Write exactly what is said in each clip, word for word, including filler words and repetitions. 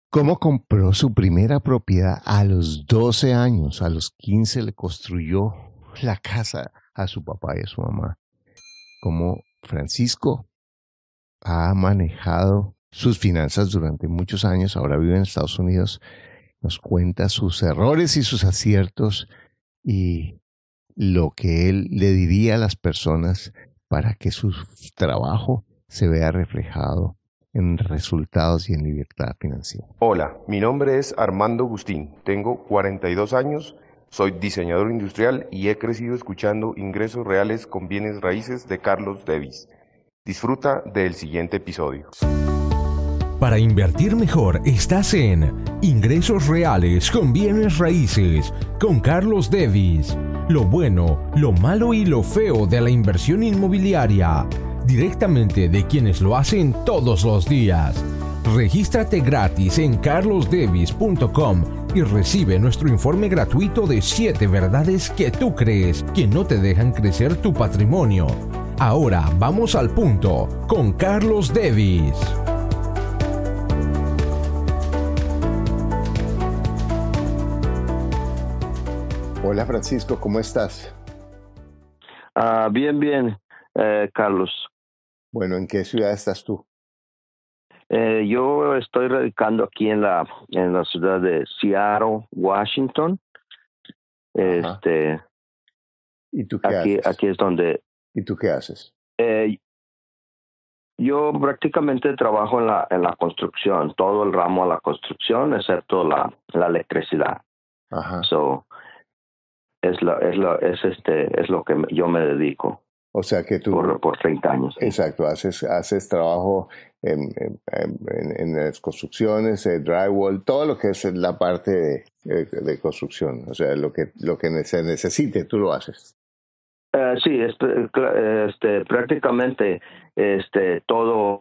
¿Cómo compró su primera propiedad a los doce años? A los quince le construyó la casa a su papá y a su mamá. ¿Cómo Francisco ha manejado sus finanzas durante muchos años? Ahora vive en Estados Unidos. Nos cuenta sus errores y sus aciertos y lo que él le diría a las personas para que su trabajo se vea reflejado en resultados y en libertad financiera. Hola, mi nombre es Armando Agustín, tengo cuarenta y dos años, soy diseñador industrial y he crecido escuchando Ingresos Reales con Bienes Raíces de Carlos Davis. Disfruta del siguiente episodio. Para invertir mejor estás en Ingresos Reales con Bienes Raíces con Carlos Davis. Lo bueno, lo malo y lo feo de la inversión inmobiliaria, directamente de quienes lo hacen todos los días. Regístrate gratis en carlos davis punto com y recibe nuestro informe gratuito de siete verdades que tú crees que no te dejan crecer tu patrimonio. Ahora vamos al punto con Carlos Davis. Hola Francisco, ¿cómo estás? Uh, bien, bien, eh, Carlos. Bueno, ¿en qué ciudad estás tú? Eh, yo estoy radicando aquí en la en la ciudad de Seattle, Washington. Ajá. Este, ¿Y tú qué aquí, haces? aquí es donde. ¿Y tú qué haces? Eh, yo prácticamente trabajo en la en la construcción, todo el ramo de la construcción, excepto la la electricidad. Ajá. So, es la es la es este es lo que yo me dedico. O sea que tú... Por, por treinta años. ¿Sí? Exacto, haces, haces trabajo en, en, en, en las construcciones, el drywall, todo lo que es la parte de, de, de construcción, o sea, lo que, lo que se necesite, tú lo haces. Uh, sí, este, este, prácticamente este, todo,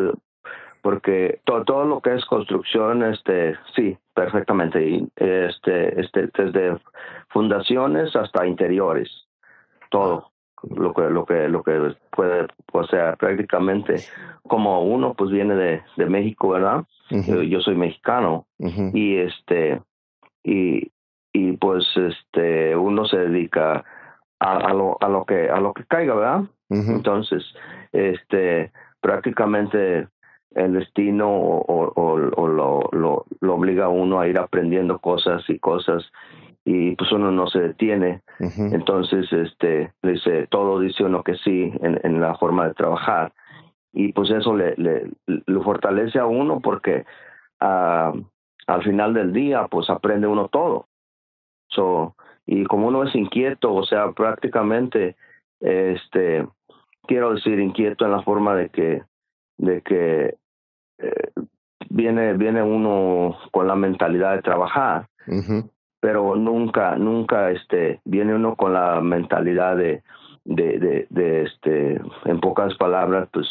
porque to, todo lo que es construcción, este, sí, perfectamente, y, este, este, desde fundaciones hasta interiores, todo. lo que lo que lo que puede, o sea, prácticamente como uno pues viene de, de México, ¿verdad? Uh-huh. Yo soy mexicano. Uh-huh. y este y y pues este uno se dedica a, a lo a lo que a lo que caiga, ¿verdad? Uh-huh. Entonces, este prácticamente el destino o, o, o lo, lo lo obliga a uno a ir aprendiendo cosas y cosas, y pues uno no se detiene. Uh-huh. Entonces este dice todo dice uno que sí en, en la forma de trabajar, y pues eso le le, le fortalece a uno porque uh, al final del día pues aprende uno todo. So, y como uno es inquieto, o sea, prácticamente este quiero decir inquieto en la forma de que de que eh, viene viene uno con la mentalidad de trabajar. Uh-huh. Pero nunca, nunca este, viene uno con la mentalidad de, de, de, de, este, en pocas palabras, pues,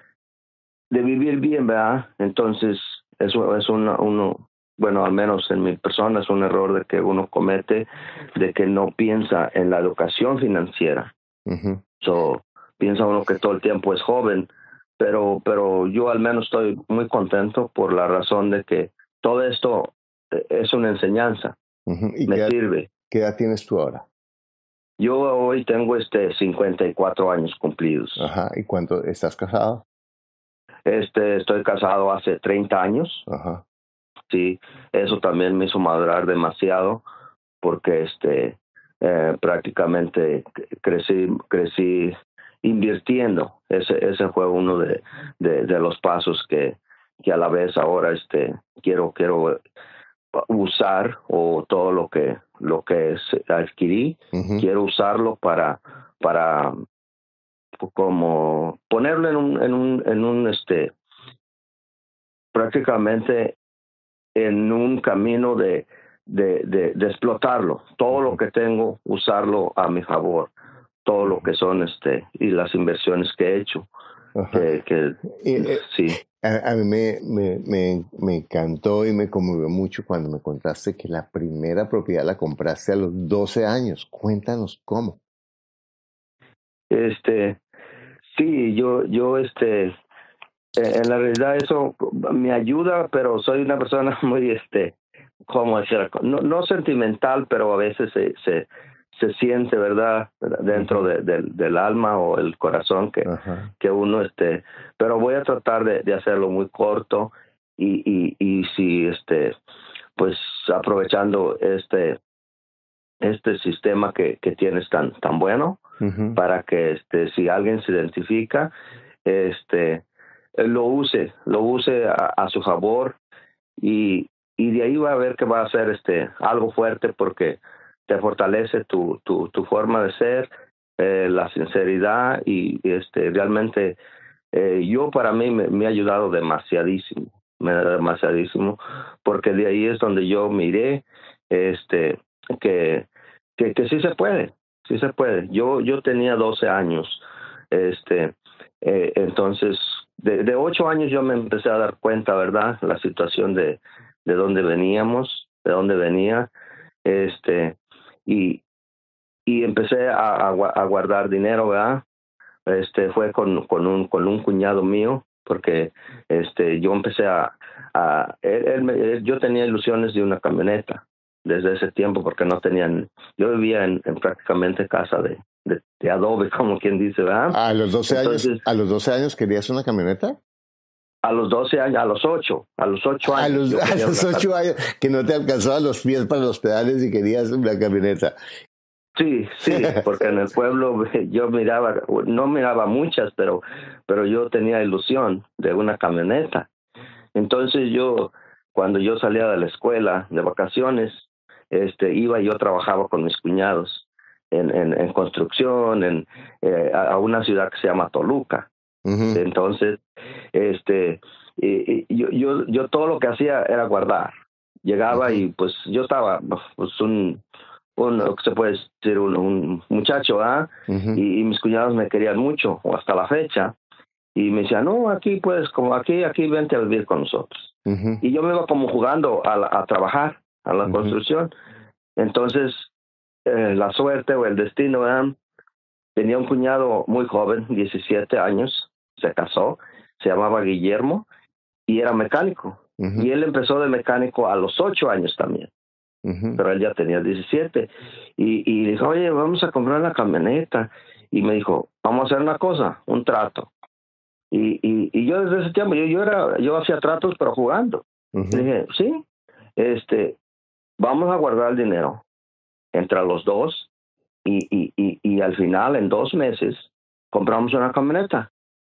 de vivir bien, ¿verdad? Entonces, eso es una, uno, bueno, al menos en mi persona es un error de que uno comete, de que no piensa en la educación financiera. Uh-huh. So, piensa uno que todo el tiempo es joven, pero, pero yo al menos estoy muy contento por la razón de que todo esto es una enseñanza. Uh-huh. ¿Y me qué edad, sirve. ¿Qué edad tienes tú ahora? Yo hoy tengo este cincuenta y cuatro años cumplidos. Ajá. ¿Y cuánto estás casado? Este, estoy casado hace treinta años. Ajá. Sí, eso también me hizo madurar demasiado porque este eh, prácticamente crecí crecí invirtiendo. Ese ese fue uno de, de, de los pasos que, que a la vez ahora este quiero quiero usar, o todo lo que lo que adquirí, uh-huh. quiero usarlo para para como ponerlo en un en un en un este prácticamente en un camino de de, de, de explotarlo, todo lo que tengo, usarlo a mi favor, todo lo que son este y las inversiones que he hecho. Uh-huh. que, que eh, sí A, a mí me, me, me, me encantó y me conmovió mucho cuando me contaste que la primera propiedad la compraste a los doce años. Cuéntanos cómo. Este, sí, yo, yo, este, eh, en la realidad eso me ayuda, pero soy una persona muy, este, ¿cómo decir? No, no sentimental, pero a veces se, se, se siente, ¿verdad? Dentro de, de, del alma o el corazón que, Ajá. que uno, este, pero voy a tratar de, de hacerlo muy corto y, y, y si, este, pues aprovechando este, este sistema que, que tienes tan, tan bueno, Uh-huh. para que, este, si alguien se identifica, este, lo use, lo use a, a su favor y, y de ahí va a ver que va a ser este algo fuerte porque te fortalece tu, tu, tu forma de ser, eh, la sinceridad y este realmente eh, yo para mí me, me ha ayudado demasiadísimo, me ha demasiadísimo porque de ahí es donde yo miré este que, que, que sí se puede, sí se puede. Yo, yo tenía doce años, este, eh, entonces de, de ocho años yo me empecé a dar cuenta, ¿verdad? La situación de, de dónde veníamos, de dónde venía, este, y, y empecé a, a, a guardar dinero, ¿verdad? Este, fue con, con un, con un cuñado mío, porque este, yo empecé a, a él, él me- él- yo tenía ilusiones de una camioneta desde ese tiempo, porque no tenían, yo vivía en, en prácticamente casa de, de, de adobe, como quien dice, ¿verdad? A los doce años, Entonces, a los doce años querías una camioneta. a los doce años, a los ocho, a los ocho A años, los, yo a quería los una ocho años que no te alcanzaban los pies para los pedales y querías una camioneta. Sí, sí, porque en el pueblo yo miraba, no miraba muchas, pero, pero yo tenía ilusión de una camioneta. Entonces yo, cuando yo salía de la escuela de vacaciones, este, iba y yo trabajaba con mis cuñados en, en, en construcción, en eh, a a una ciudad que se llama Toluca. Ujú. Entonces, este, y- y yo, yo, yo todo lo que hacía era guardar. Llegaba Ujú. y pues yo estaba, pues un, un lo que se puede decir, un, un muchacho, ¿ah? Ujú. Y, y mis cuñados me querían mucho, o hasta la fecha, y me decían, no, aquí pues, como aquí, aquí vente a vivir con nosotros. Ujú. Y yo me iba como jugando a, la- a trabajar, a la Ujú. construcción. Entonces, eh, la suerte o el destino, ¿verdad? Tenía un cuñado muy joven, diecisiete años, se casó, se llamaba Guillermo y era mecánico. Ujú. Y él empezó de mecánico a los ocho años también, Ujú. pero él ya tenía diecisiete. Y, y dijo, oye, vamos a comprar una camioneta. Y me dijo, vamos a hacer una cosa, un trato. Y, y, y yo desde ese tiempo, yo, yo, era, yo hacía tratos, pero jugando. Ujú. Le dije, sí, este, vamos a guardar el dinero entre los dos y, y, y, y al final, en dos meses, compramos una camioneta.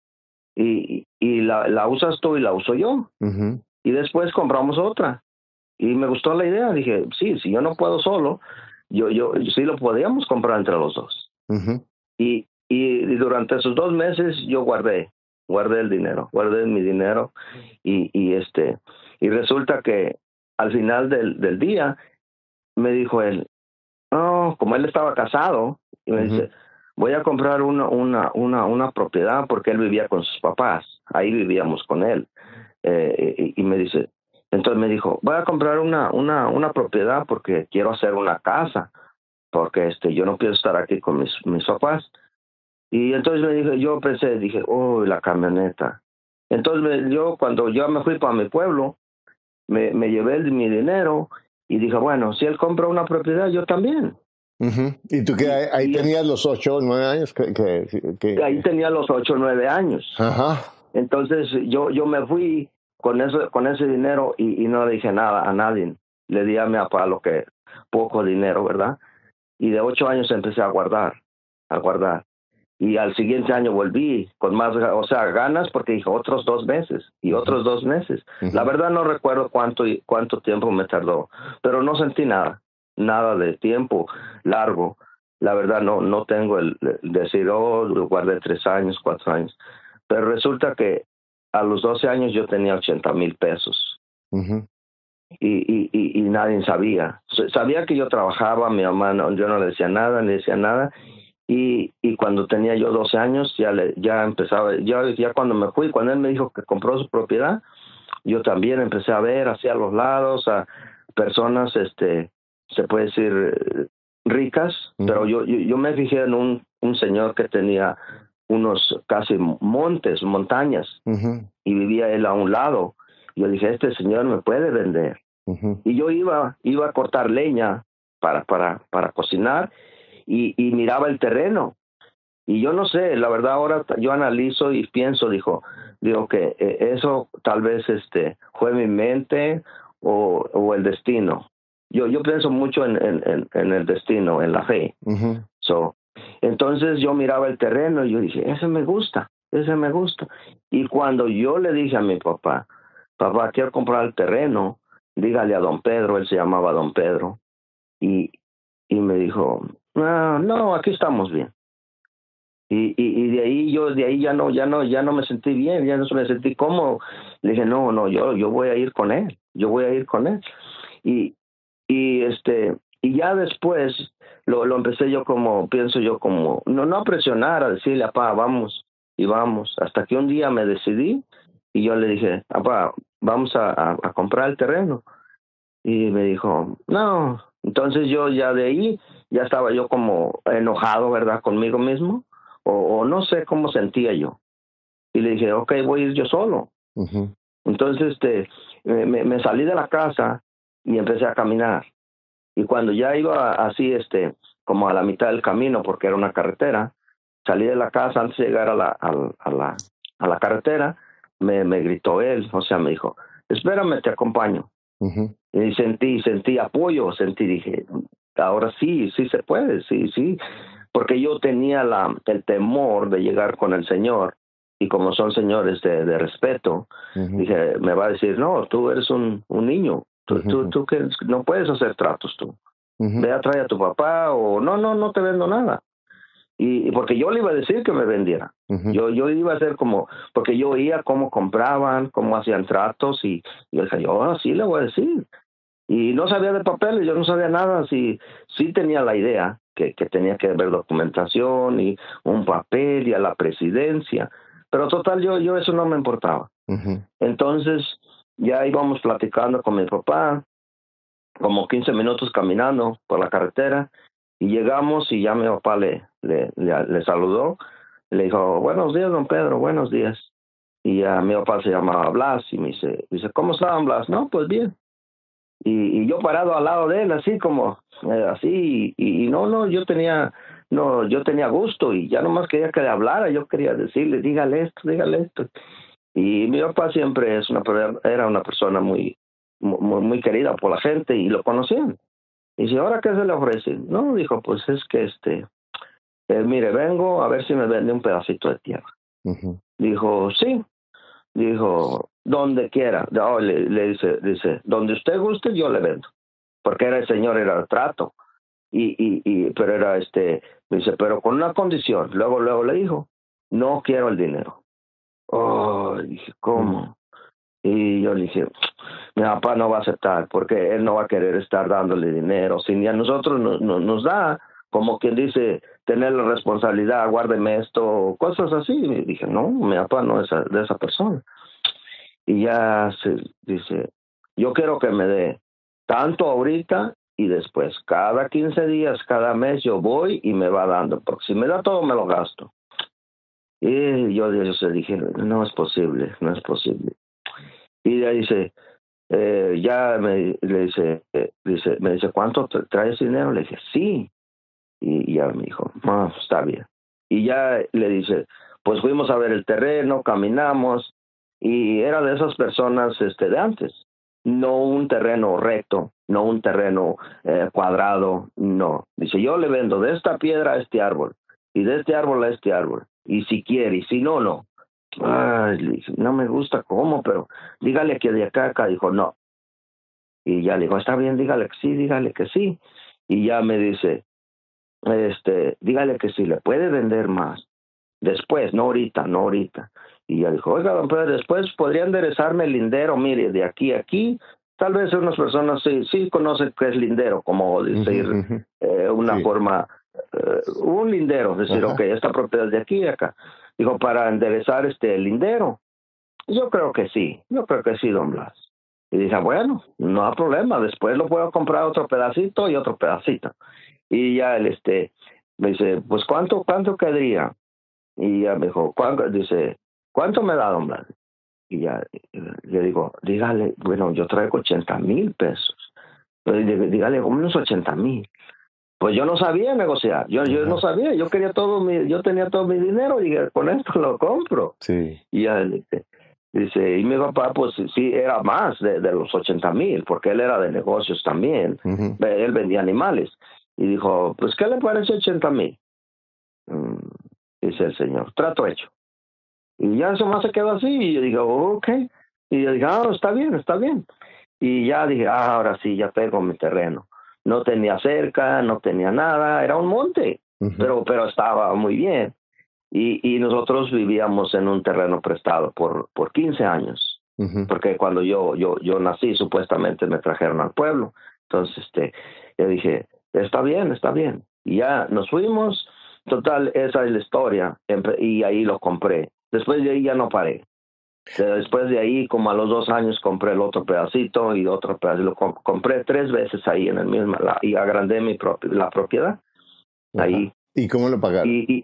Y, y la, la usas tú y la uso yo. Ujú. Y después compramos otra. Y me gustó la idea. Dije, sí, si yo no puedo solo, yo, yo, sí lo podíamos comprar entre los dos. Ujú. Y, y, y durante esos dos meses yo guardé, guardé el dinero, guardé mi dinero. Y, y, este, y resulta que al final del, del día me dijo él, no, como él estaba casado, y me Ujú. dice, voy a comprar una, una, una, una propiedad porque él vivía con sus papás, ahí vivíamos con él. Eh, y, y me dice, entonces me dijo, voy a comprar una, una, una propiedad porque quiero hacer una casa, porque este, yo no quiero estar aquí con mis, mis papás. Y entonces me dije, yo pensé, dije, oh, la camioneta. Entonces me- yo cuando yo me fui para mi pueblo, me, me llevé el- mi dinero y dije, bueno, si él compra una propiedad, yo también. Ujú. Y tú que Y, ahí, ahí y tenías los ocho o nueve años que, que, que- ahí tenía los ocho o nueve años. Ajá. Entonces yo, yo me fui con eso, con ese dinero y, y no le dije nada a nadie. Le di a mi papá lo que, poco dinero, ¿verdad? Y de ocho años empecé a guardar, a guardar. Y al siguiente año volví con más, o sea, ganas porque dije otros dos meses y Ujú. otros dos meses. Ujú. La verdad no recuerdo cuánto, cuánto tiempo me tardó, pero no sentí nada, nada de tiempo largo. La verdad no, no tengo el, el decir, oh, lo guardé tres años, cuatro años. Pero resulta que a los doce años yo tenía ochenta mil pesos Ujú. y, y, y, y nadie sabía. Sabía que yo trabajaba, mi mamá, no, yo no le decía nada, ni decía nada. Y, y cuando tenía yo doce años, ya le, ya empezaba, ya, ya cuando me fui, cuando él me dijo que compró su propiedad, yo también empecé a ver hacia los lados a personas, este, se puede decir, eh, ricas, Ujú. pero yo, yo, yo me fijé en un, un señor que tenía unos casi montes, montañas, ujú, y vivía él a un lado. Yo dije, este señor me puede vender. ujú, Y yo iba, iba a cortar leña para, para, para cocinar y, y miraba el terreno. Y yo no sé, la verdad ahora yo analizo y pienso, dijo, digo que eh, eso tal vez este fue mi mente o, o el destino. Yo, yo pienso mucho en, en, en, en el destino, en la fe. ujú, So, entonces yo miraba el terreno y yo dije, ese me gusta, ese me gusta. Y cuando yo le dije a mi papá, papá, quiero comprar el terreno, dígale a don Pedro, él se llamaba don Pedro, y, y me dijo, no, no, aquí estamos bien. Y, y, y de ahí yo, de ahí ya no, ya no, ya no me sentí bien, ya no me sentí cómodo. Le dije, no, no, yo, yo voy a ir con él, yo voy a ir con él. Y, y este, y ya después lo, lo empecé yo como, pienso yo como, no, no a presionar, a decirle, papá, vamos, y vamos, hasta que un día me decidí, y yo le dije, papá, vamos a, a, a comprar el terreno. Y me dijo, no. Entonces yo ya de ahí, ya estaba yo como enojado, ¿verdad? Conmigo mismo, o, o no sé cómo sentía yo. Y le dije, ok, voy a ir yo solo. ujú, Entonces este, me, me salí de la casa y empecé a caminar. Y cuando ya iba así, este, como a la mitad del camino, porque era una carretera, salí de la casa antes de llegar a la, a, a la, a la carretera, me, me gritó él, o sea, me dijo, espérame, te acompaño. ujú, Y sentí, sentí apoyo, sentí, dije, ahora sí, sí se puede, sí, sí, porque yo tenía la, el temor de llegar con el Señor, y como son señores de, de respeto, ujú, dije, me va a decir, no, tú eres un, un niño, tú, tú, ujú, tú que no puedes hacer tratos tú, ujú, ve a traer a tu papá, o no, no, no te vendo nada. Y, y porque yo le iba a decir que me vendiera. ujú, Yo, yo iba a hacer como, porque yo oía cómo compraban, cómo hacían tratos, y, y yo dije, yo sí le voy a decir. Y no sabía de papeles, yo no sabía nada, sí, sí tenía la idea que, que tenía que haber documentación y un papel y a la presidencia, pero total yo, yo eso no me importaba. ujú, Entonces ya íbamos platicando con mi papá, como quince minutos caminando por la carretera, y llegamos y ya mi papá le, le, le, le saludó, le dijo, buenos días, don Pedro, buenos días. Y a mi papá se llamaba Blas y me dice, dice, ¿cómo estaban, Blas? No, pues bien. Y, y yo parado al lado de él, así como, eh, así, y, y no, no, yo tenía, no, yo tenía gusto y ya nomás quería que le hablara, yo quería decirle, dígale esto, dígale esto. Y mi papá siempre es una, era una persona muy, muy, muy querida por la gente y lo conocían. Y dice, ¿ahora qué se le ofrece? No, dijo, pues es que este, eh, mire, vengo a ver si me vende un pedacito de tierra. ujú, Dijo, sí. Dijo, donde quiera. No, le, le dice, dice, donde usted guste, yo le vendo. Porque era el señor, era el trato. Y, y, y, pero era este, dice, pero con una condición. Luego, luego le dijo, no quiero el dinero. Oh, dije, ujú, ¿cómo? Y yo le dije, mi papá no va a aceptar, porque él no va a querer estar dándole dinero. Si ni a nosotros no, no, nos da, como quien dice, tener la responsabilidad, guárdeme esto, cosas así. Y dije, no, mi papá no es de esa persona. Y ya se dice, yo quiero que me dé tanto ahorita y después, cada quince días, cada mes yo voy y me va dando, porque si me da todo me lo gasto. Y yo, yo dije, no es posible, no es posible. Y ella dice, eh, ya me le dice, eh, dice, me dice, ¿cuánto traes dinero? Le dije, sí. Y, y ya me dijo, ah, está bien. Y ya le dice, pues fuimos a ver el terreno, caminamos, y era de esas personas este, de antes. No un terreno recto, no un terreno eh, cuadrado, no. Dice, yo le vendo de esta piedra a este árbol, y de este árbol a este árbol. Y si quiere, y si no, no. Ay, le dije, no me gusta cómo, pero dígale que de acá a acá. Dijo, no. Y ya le digo, está bien, dígale que sí, dígale que sí. Y ya me dice, este, dígale que sí, le puede vender más. Después, no ahorita, no ahorita. Y ya dijo, oiga, don Pedro, después podría enderezarme el lindero, mire, de aquí a aquí. Tal vez unas personas sí, sí conocen qué es lindero, como decir ujú, ujú. eh, una Sí, forma, eh, un lindero, decir, ok, ajá, esta propiedad es de aquí y acá. Dijo, para enderezar este el lindero. Yo creo que sí, yo creo que sí, don Blas. Y dije, bueno, no hay problema, después lo puedo comprar otro pedacito y otro pedacito. Y ya él este, me dice, pues ¿cuánto, cuánto quedaría? Y ya me dijo, ¿cuánto? Dice, ¿cuánto me da, don Blas? Y ya le digo, dígale, bueno, yo traigo ochenta mil pesos. Entonces, dígale, como unos ochenta mil. Pues yo no sabía negociar, yo, yo no sabía, yo quería todo mi, yo tenía todo mi dinero y con esto lo compro. Sí. Y ya dice, dice, y mi papá pues sí era más de, de los ochenta mil, porque él era de negocios también, Uh-huh. él vendía animales. Y dijo, pues ¿qué le parece ochenta mil? Mm, dice el señor, trato hecho. Y ya eso más se quedó así, y yo digo, ok. Y yo dije, ah, está bien, está bien. Y ya dije, ah, ahora sí, ya tengo mi terreno. No tenía cerca, no tenía nada, era un monte, uh-huh. pero, pero estaba muy bien. Y, y nosotros vivíamos en un terreno prestado por, por quince años, uh-huh. porque cuando yo, yo, yo nací, supuestamente me trajeron al pueblo. Entonces, este, yo dije, está bien, está bien. Y ya nos fuimos, total, esa es la historia, y ahí lo compré. Después de ahí ya no paré. Después de ahí, como a los dos años, compré el otro pedacito y otro pedacito. Lo comp- compré tres veces ahí en el mismo, la, y agrandé mi pro- la propiedad. Ajá. Ahí. ¿Y cómo lo pagaron? Y, y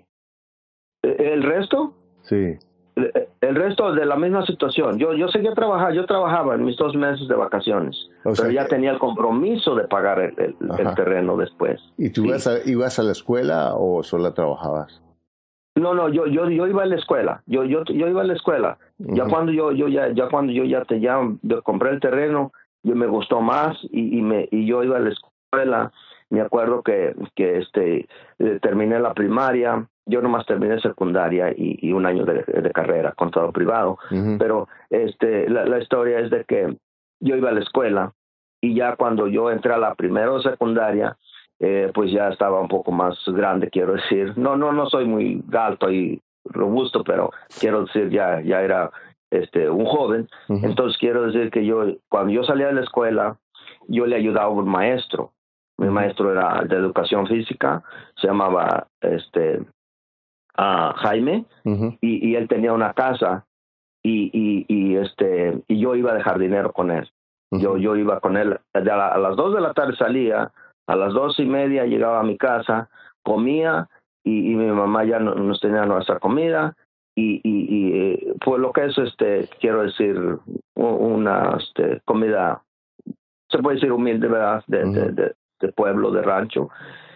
el resto, sí. El, el resto de la misma situación. Yo, yo seguía trabajando, yo trabajaba en mis dos meses de vacaciones, o sea, pero ya que... tenía el compromiso de pagar el, el, el terreno después. ¿Y tú sí. ibas, a, ibas a la escuela o solo trabajabas? No, no, yo, yo, yo iba a la escuela. Yo, yo, yo iba a la escuela. Uh-huh. Ya cuando yo, yo ya, ya cuando yo ya te ya yo compré el terreno, yo me gustó más y, y me, y yo iba a la escuela. Me acuerdo que, que este eh, terminé la primaria. Yo nomás terminé secundaria y, y un año de, de carrera, contador privado. Uh-huh. Pero este, la, la historia es de que yo iba a la escuela y ya cuando yo entré a la primera o secundaria, eh, pues ya estaba un poco más grande, quiero decir. No, no, no soy muy alto y robusto, pero quiero decir ya, ya era este un joven. Uh-huh. Entonces quiero decir que yo, cuando yo salía de la escuela, yo le ayudaba a un maestro. Mi uh-huh. maestro era de educación física, se llamaba este a Jaime, uh-huh. y, y él tenía una casa y, y, y este y yo iba de jardinero con él. Uh-huh. Yo, yo iba con él, a, la, a las dos de la tarde salía, a las dos y media llegaba a mi casa, comía y, y mi mamá ya no, nos tenía nuestra comida y, y, y pues lo que es, este quiero decir, una este, comida, se puede decir humilde, ¿verdad? De, uh-huh. de, de, de pueblo, de rancho.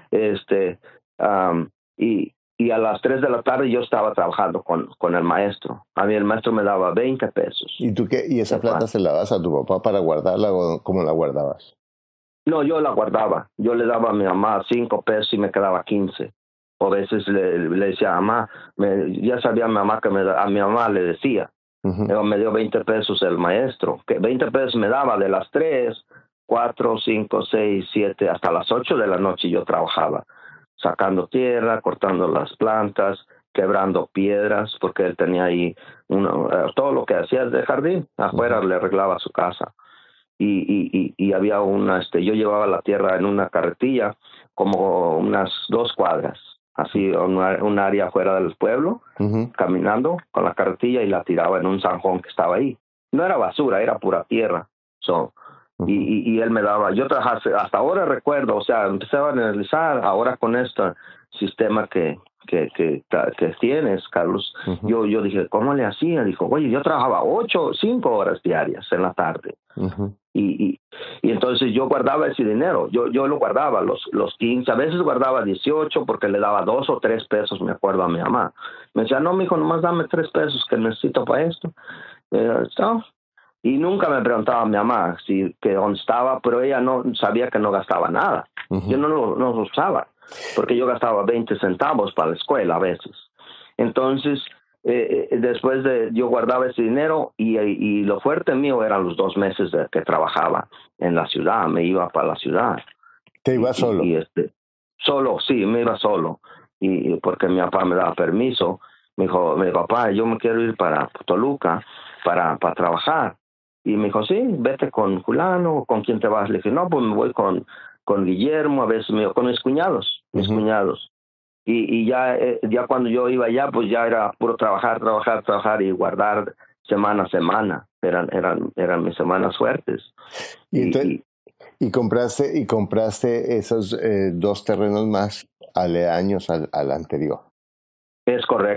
este um, y Y a las tres de la tarde yo estaba trabajando con, con el maestro. A mí el maestro me daba veinte pesos. ¿Y tú qué? ¿Y esa plata se la das a tu papá para guardarla o cómo la guardabas? No, yo la guardaba. Yo le daba a mi mamá cinco pesos y me quedaba quince. O a veces le, le decía a mamá, me, ya sabía a mi mamá que me, a mi mamá le decía. Uh-huh. Me dio veinte pesos el maestro. Que veinte pesos me daba de las tres, cuatro, cinco, seis, siete, hasta las ocho de la noche yo trabajaba. Sacando tierra, cortando las plantas, quebrando piedras, porque él tenía ahí uno, uh, todo lo que hacía de jardín, afuera uh-huh. le arreglaba su casa. Y, y, y, y había una, este, yo llevaba la tierra en una carretilla, como unas dos cuadras, así, una, un área afuera del pueblo, uh-huh. caminando con la carretilla y la tiraba en un zanjón que estaba ahí. No era basura, era pura tierra. So, Y, y, y él me daba, yo trabajaba, hasta ahora recuerdo, o sea, empecé a analizar ahora con este sistema que, que, que, que tienes, Carlos, uh-huh. yo, yo dije, ¿cómo le hacía? Dijo, oye, yo trabajaba ocho, cinco horas diarias en la tarde. Uh-huh. Y, y, y entonces yo guardaba ese dinero, yo, yo lo guardaba, los, los quince, a veces guardaba dieciocho porque le daba dos o tres pesos, me acuerdo a mi mamá. Me decía, no, mijo, nomás dame tres pesos que necesito para esto. Eh, so, Y nunca me preguntaba a mi mamá si que dónde estaba, pero ella no sabía que no gastaba nada. Uh-huh. Yo no lo, no lo usaba, porque yo gastaba veinte centavos para la escuela a veces. Entonces, eh, después de, yo guardaba ese dinero y, y lo fuerte mío eran los dos meses de que trabajaba en la ciudad, me iba para la ciudad. ¿Te ibas solo? Y, y este, solo, sí, me iba solo, y porque mi papá me daba permiso. Me dijo, mi papá, yo me quiero ir para Toluca para, para trabajar. Y me dijo, sí, vete con fulano, ¿con quién te vas? Le dije, no, pues me voy con, con Guillermo, a veces me con mis cuñados, mis uh-huh. cuñados. Y, y ya, eh, ya cuando yo iba allá, pues ya era puro trabajar, trabajar, trabajar y guardar semana a semana. Eran, eran, eran mis semanas fuertes. Y, entonces, y, y compraste, y compraste esos eh, dos terrenos más aledaños al, al anterior. Es correcto,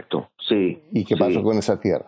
sí. ¿Y qué sí. pasó con esa tierra?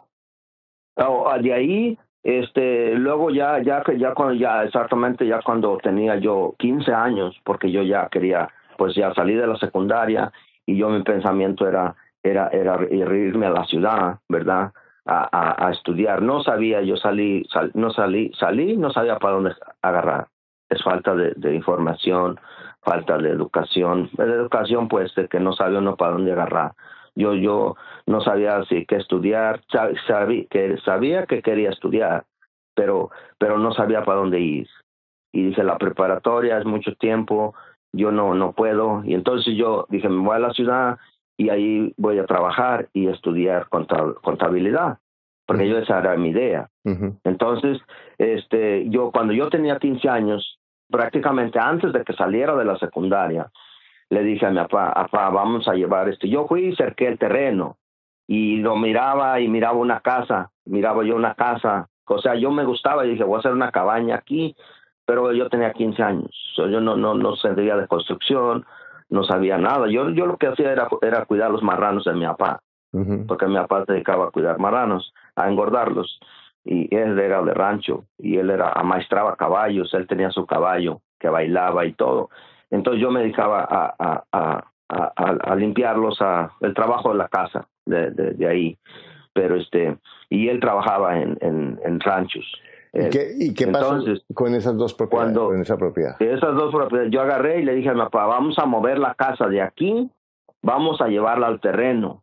Oh, de ahí, este, luego ya, ya, ya cuando, ya exactamente, ya cuando tenía yo quince años, porque yo ya quería, pues ya salí de la secundaria y yo mi pensamiento era, era, era irme a la ciudad, ¿verdad? A, a, a estudiar. No sabía, yo salí, sal, no salí, salí, no sabía para dónde agarrar. Es falta de, de información, falta de educación, de educación pues de que no sabía uno para dónde agarrar. Yo, yo no sabía si qué estudiar, sabía que, sabía que quería estudiar, pero, pero no sabía para dónde ir. Y dije, la preparatoria es mucho tiempo, yo no, no puedo. Y entonces yo dije, me voy a la ciudad y ahí voy a trabajar y estudiar contabilidad, porque uh-huh. yo esa era mi idea. Uh-huh. Entonces, este, yo cuando yo tenía quince años, prácticamente antes de que saliera de la secundaria, le dije a mi papá, papá, vamos a llevar esto. Yo fui y cerqué el terreno y lo miraba y miraba una casa, miraba yo una casa. O sea, yo me gustaba y dije, voy a hacer una cabaña aquí, pero yo tenía quince años. So, yo no, no, no sabía de construcción, no sabía nada. Yo, yo lo que hacía era, era cuidar los marranos de mi papá, uh-huh. porque mi papá se dedicaba a cuidar marranos, a engordarlos. Y él era de rancho y él era amaestraba caballos, él tenía su caballo que bailaba y todo. Entonces yo me dedicaba a, a, a, a, a limpiarlos, a el trabajo de la casa, de, de, de ahí. Pero este, y él trabajaba en, en, en ranchos. ¿Y qué, y qué Entonces, pasó con esas dos propiedades? Cuando, con esa propiedad? Esas dos propiedades, yo agarré y le dije a mi papá, vamos a mover la casa de aquí, vamos a llevarla al terreno.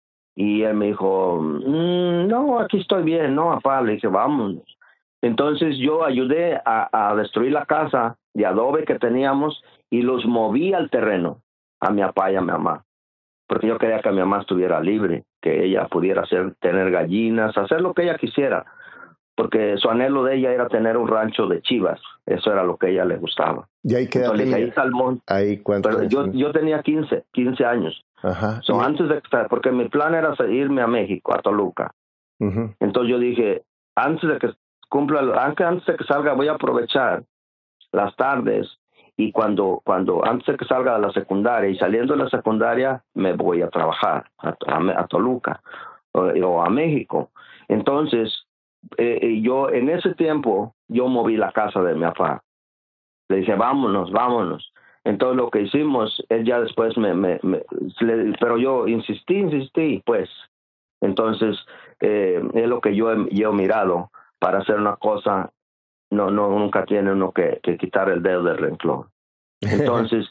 Y él me dijo, mmm, no, aquí estoy bien, no, papá. Le dije, vámonos. Entonces yo ayudé a, a destruir la casa de adobe que teníamos y los moví al terreno, a mi papá y a mi mamá, porque yo quería que mi mamá estuviera libre, que ella pudiera hacer, tener gallinas, hacer lo que ella quisiera, porque su anhelo de ella era tener un rancho de chivas, eso era lo que a ella le gustaba. ¿Y ahí qué edad tenía? Ahí Salmón. ¿Ahí cuántos Pero años? yo, yo tenía quince, quince años. Ajá. So, antes de porque mi plan era irme a México, a Toluca. Uh-huh. Entonces yo dije, antes de que cumpla, antes de que salga, voy a aprovechar las tardes y cuando, cuando antes de que salga de la secundaria y saliendo de la secundaria, me voy a trabajar a, a, a Toluca o, o a México. Entonces, eh, yo en ese tiempo, yo moví la casa de mi papá. Le dije, vámonos, vámonos. Entonces lo que hicimos, él ya después me, me, me le, pero yo insistí, insistí, pues. Entonces, eh, es lo que yo he, yo he mirado, para hacer una cosa, no, no, nunca tiene uno que, que quitar el dedo del renglón. Entonces,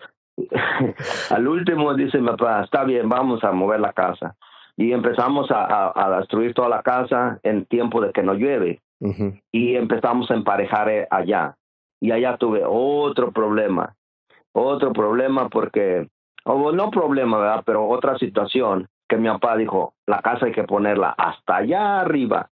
al último dice mi papá, está bien, vamos a mover la casa. Y empezamos a, a, a destruir toda la casa en tiempo de que no llueve. Uh-huh. Y empezamos a emparejar allá. Y allá tuve otro problema. Otro problema porque, o no problema, ¿verdad? Pero otra situación que mi papá dijo, la casa hay que ponerla hasta allá arriba.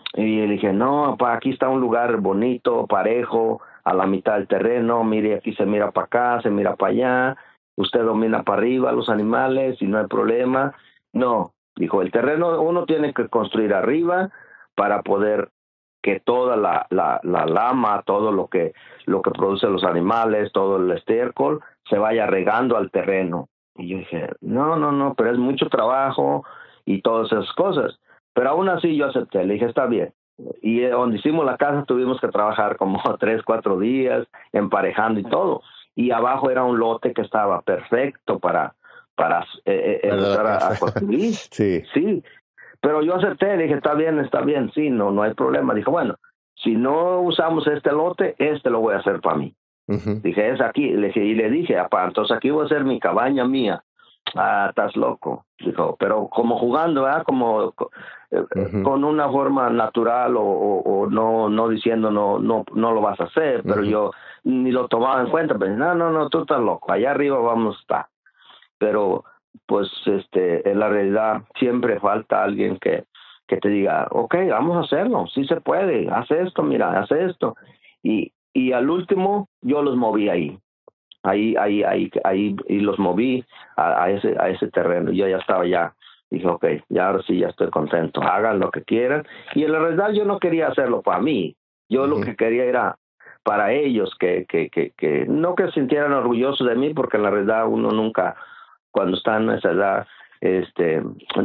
Y le dije, no, papá, aquí está un lugar bonito, parejo, a la mitad del terreno, mire, aquí se mira para acá, se mira para allá, usted domina para arriba los animales y no hay problema. No, dijo, el terreno uno tiene que construir arriba para poder que toda la, la, la lama, todo lo que, lo que producen los animales, todo el estiércol, se vaya regando al terreno. Y yo dije, no, no, no, pero es mucho trabajo y todas esas cosas. Pero aún así yo acepté, le dije, está bien. Y donde hicimos la casa tuvimos que trabajar como tres, cuatro días, emparejando y todo. Y abajo era un lote que estaba perfecto para, para eh, empezar a, a construir. Sí. Sí. Pero yo acepté, dije, está bien, está bien, sí, no, no hay problema. Dijo, bueno, si no usamos este lote, este lo voy a hacer para mí. Uh-huh. Dije, es aquí, le dije, y le dije, papá, entonces aquí voy a hacer mi cabaña mía. Ah, estás loco. Dijo, pero como jugando, ¿verdad? Como eh, uh-huh. con una forma natural o, o, o no, no diciendo no, no, no lo vas a hacer, pero uh-huh. yo ni lo tomaba en cuenta, pero no, no, no, tú estás loco, allá arriba vamos a estar. Pero pues este, en la realidad siempre falta alguien que, que te diga, ok, vamos a hacerlo, sí se puede, haz esto, mira, haz esto. Y, y al último yo los moví ahí, ahí, ahí, ahí, ahí, y los moví a, a, ese, a ese terreno. Yo ya estaba ya, dije, ok, ya ahora sí ya estoy contento, hagan lo que quieran. Y en la realidad yo no quería hacerlo para mí, yo uh-huh. lo que quería era para ellos, que, que, que, que no que se sintieran orgullosos de mí, porque en la realidad uno nunca, cuando está en esa edad, este,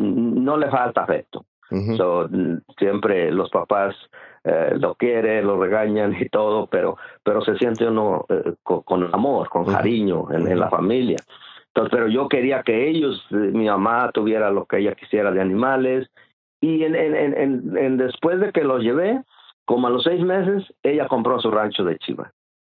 no le falta afecto. Uh-huh. So, siempre los papás eh, lo quieren, lo regañan y todo, pero, pero se siente uno eh, con, con amor, con uh-huh. cariño en, en la familia. Entonces, pero yo quería que ellos, mi mamá tuviera lo que ella quisiera de animales, y en, en, en, en, en después de que los llevé, como a los seis meses, ella compró su rancho de chivas.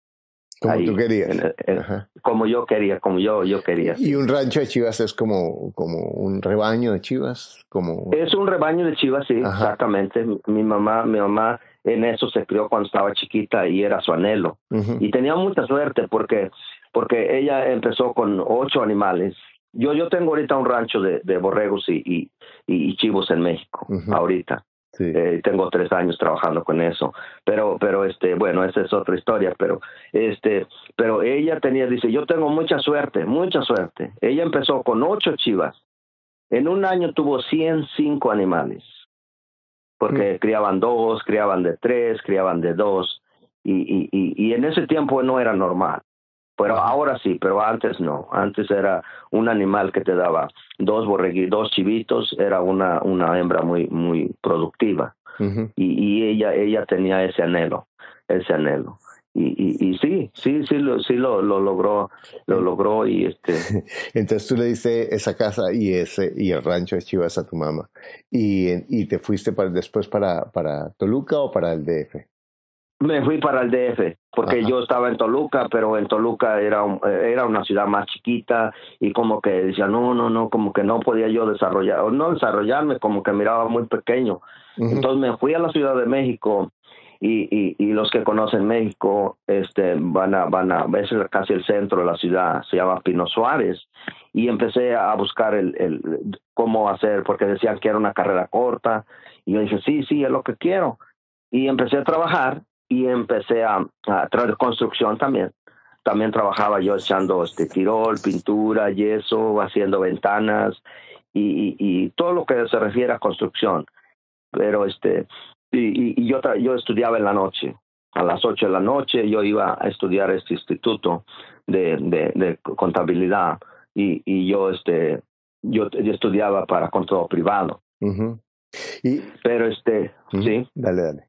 Como Ahí, tú querías. En, en, como yo quería, como yo, yo quería. ¿Y un rancho de chivas es como, como un rebaño de chivas? Como... Es un rebaño de chivas, sí, Ajá. exactamente. Mi, mi mamá, mi mamá en eso se crió cuando estaba chiquita y era su anhelo. Uh-huh. Y tenía mucha suerte porque, porque ella empezó con ocho animales. Yo, yo tengo ahorita un rancho de, de borregos y, y, y chivos en México, uh-huh. ahorita. Sí. Eh, tengo tres años trabajando con eso, pero, pero este, bueno, esa es otra historia, pero, este, pero ella tenía, dice, yo tengo mucha suerte, mucha suerte. Ella empezó con ocho chivas. En un año tuvo ciento cinco animales, porque mm. criaban dos, criaban de tres, criaban de dos, y, y, y, y en ese tiempo no era normal. Pero ahora sí, pero antes no. Antes era un animal que te daba dos borregui, dos chivitos, era una, una hembra muy, muy productiva. Uh-huh. Y, y ella, ella tenía ese anhelo, ese anhelo. Y, y, y sí, sí, sí, lo, sí lo, lo logró, lo logró y este. Entonces tú le diste esa casa y ese y el rancho de chivas a tu mamá y, y te fuiste para, después para, para Toluca o para el D F. Me fui para el D F, porque Ajá. yo estaba en Toluca, pero en Toluca era, un, era una ciudad más chiquita y como que decía, no, no, no, como que no podía yo desarrollar, o no desarrollarme, como que miraba muy pequeño. Uh-huh. Entonces me fui a la Ciudad de México y, y, y los que conocen México este, van a, van a, es casi el centro de la ciudad, se llama Pino Suárez, y empecé a buscar el, el cómo hacer, porque decían que era una carrera corta, y yo dije, sí, sí, es lo que quiero. Y empecé a trabajar. Y empecé a, a traer construcción también. También trabajaba yo echando este tirol, pintura, yeso, haciendo ventanas y, y, y todo lo que se refiere a construcción. Pero este y, y yo tra- yo estudiaba en la noche. A las ocho de la noche yo iba a estudiar este instituto de, de, de contabilidad y, y yo este yo, yo estudiaba para control privado. Uh-huh. Y pero este uh-huh. sí. Dale, dale.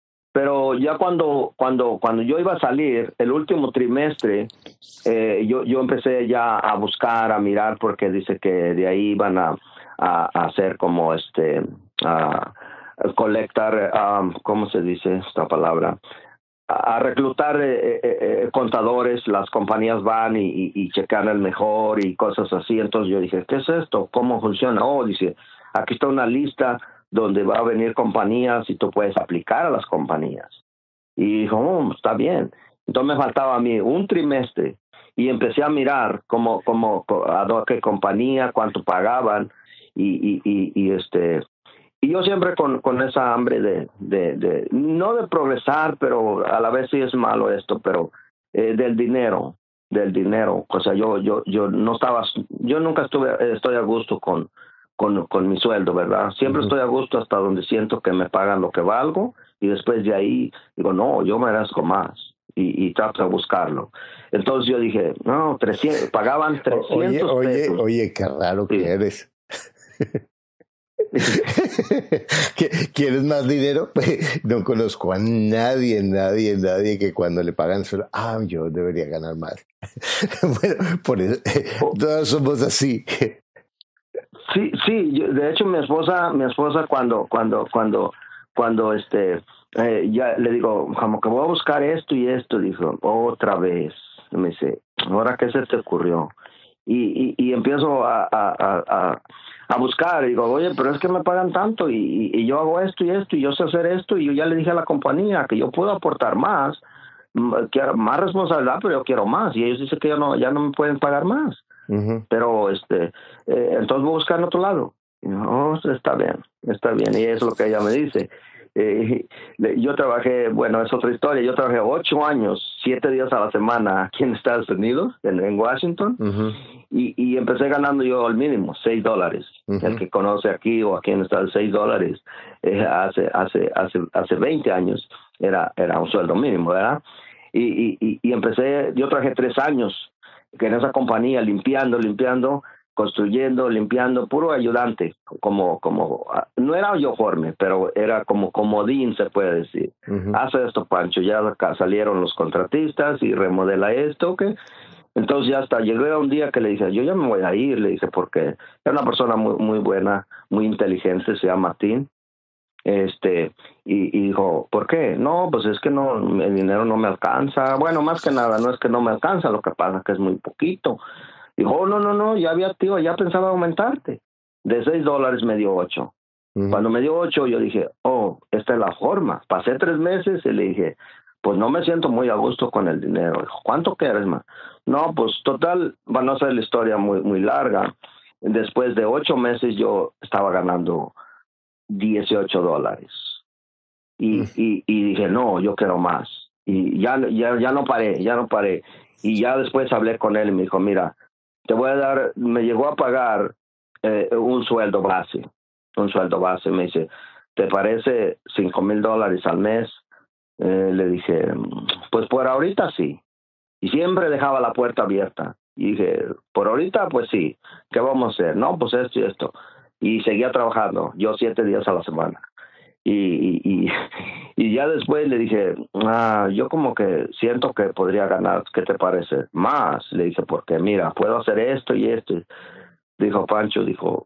Pero ya cuando cuando cuando yo iba a salir, el último trimestre, eh, yo yo empecé ya a buscar, a mirar, porque dice que de ahí iban a, a, a hacer como este, a, a colectar, um, ¿cómo se dice esta palabra? A, a reclutar eh, eh, contadores, las compañías van y, y, y checan el mejor y cosas así. Entonces yo dije, ¿qué es esto? ¿Cómo funciona? Oh, dice, aquí está una lista donde va a venir compañías y tú puedes aplicar a las compañías. Y dijo, oh, está bien. Entonces me faltaba a mí un trimestre y empecé a mirar cómo, cómo, a qué compañía, cuánto pagaban y, y, y, y este y yo siempre con, con esa hambre de, de, de, no de progresar, pero a la vez sí es malo esto, pero eh, del dinero, del dinero. O sea, yo, yo, yo no estaba, yo nunca estuve, estoy a gusto con Con, con mi sueldo, ¿verdad? Siempre uh-huh. estoy a gusto hasta donde siento que me pagan lo que valgo y después de ahí digo, no, yo merezco más y, y trato de buscarlo. Entonces yo dije, no, trescientos, pagaban trescientos oye, pesos. Oye, oye, qué raro sí. que eres. ¿Quieres más dinero? No conozco a nadie, nadie, nadie que cuando le pagan sueldo, ah, yo debería ganar más. Bueno, por eso, oh. todos somos así. Sí, sí, yo, de hecho mi esposa, mi esposa cuando, cuando, cuando, cuando este, eh, ya le digo, como que voy a buscar esto y esto, dijo, otra vez, me dice, ¿ahora qué se te ocurrió? Y, y, y empiezo a, a, a, a buscar, y digo, oye, pero es que me pagan tanto, y, y, y yo hago esto y esto, y yo sé hacer esto, y yo ya le dije a la compañía que yo puedo aportar más, quiero más responsabilidad, pero yo quiero más, y ellos dicen que ya no, ya no me pueden pagar más. Uh-huh. Pero este eh, entonces voy a buscar en otro lado. No, oh, está bien, está bien. Y es lo que ella me dice. Eh, yo trabajé, bueno, es otra historia. Yo trabajé ocho años, siete días a la semana aquí en Estados Unidos, en, en Washington, uh-huh. y, y empecé ganando yo al mínimo, seis dólares. Uh-huh. El que conoce aquí o aquí en Estados Unidos, seis dólares eh, hace, hace, hace, hace veinte años era, era un sueldo mínimo, ¿verdad? Y, y, y empecé, yo trabajé tres años que en esa compañía limpiando, limpiando, construyendo, limpiando, puro ayudante, como, como, no era yo Jorge, pero era como comodín, se puede decir. Uh-huh. Hace esto, Pancho, ya acá salieron los contratistas y remodela esto, ¿ok? Entonces ya hasta llegué a un día que le dije, yo ya me voy a ir, le dije, porque era una persona muy, muy buena, muy inteligente, se llama Martín. Este, y, y dijo, ¿por qué? No, pues es que no, el dinero no me alcanza. Bueno, más que nada, no es que no me alcanza, lo que pasa es que es muy poquito. Dijo, oh, no, no, no, ya había, tío, ya pensaba aumentarte. De seis dólares me dio ocho. Uh-huh. Cuando me dio ocho, yo dije, oh, esta es la forma. Pasé tres meses y le dije, pues no me siento muy a gusto con el dinero. Dijo, ¿cuánto quieres, ma? No, pues total, va a no ser la historia muy, muy larga. Después de ocho meses yo estaba ganando dieciocho dólares. Y, uh-huh. y, y dije, no, yo quiero más. Y ya, ya, ya no paré, ya no paré. Y ya después hablé con él y me dijo, mira, te voy a dar, me llegó a pagar eh, un sueldo base, un sueldo base. Me dice, ¿te parece cinco mil dólares al mes? Eh, le dije, pues por ahorita sí. Y siempre dejaba la puerta abierta. Y dije, por ahorita pues sí, ¿qué vamos a hacer? No, pues esto y esto. Y seguía trabajando, yo siete días a la semana. Y, y, y, y ya después le dije, ah, yo como que siento que podría ganar, ¿qué te parece? Más, le dije, porque mira, puedo hacer esto y esto. Dijo Pancho, dijo,